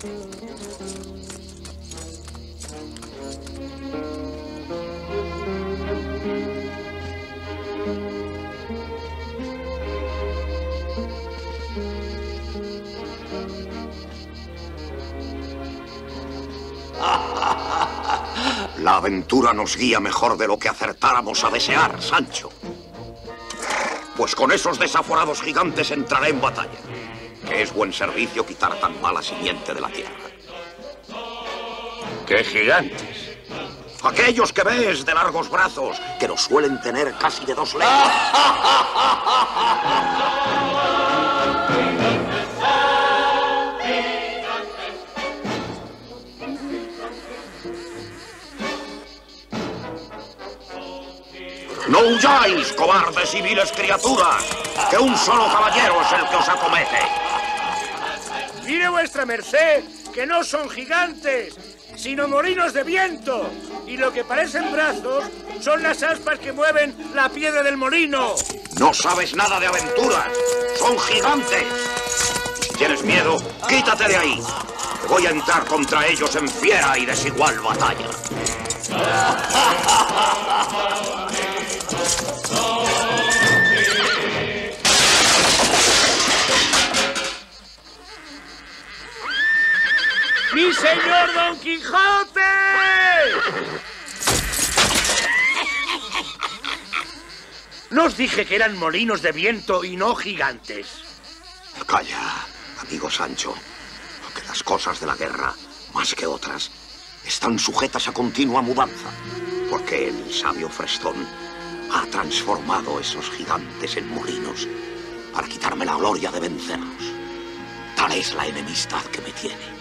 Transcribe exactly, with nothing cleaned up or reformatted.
La aventura nos guía mejor de lo que acertáramos a desear, Sancho. Pues con esos desaforados gigantes entraré en batalla. Que es buen servicio quitar tan mala simiente de la tierra. ¿Qué gigantes? Aquellos que ves de largos brazos, que los suelen tener casi de dos leguas. ¡No huyáis, cobardes y viles criaturas! ¡Que un solo caballero es el que os acomete! Mire vuestra merced, que no son gigantes, sino molinos de viento. Y lo que parecen brazos son las aspas que mueven la piedra del molino. No sabes nada de aventuras. Son gigantes. Si tienes miedo, quítate de ahí. Voy a entrar contra ellos en fiera y desigual batalla. ¡Mi señor Don Quijote! No os dije que eran molinos de viento y no gigantes. Calla, amigo Sancho, que las cosas de la guerra, más que otras, están sujetas a continua mudanza, porque el sabio Frestón ha transformado esos gigantes en molinos para quitarme la gloria de vencerlos. Tal es la enemistad que me tiene.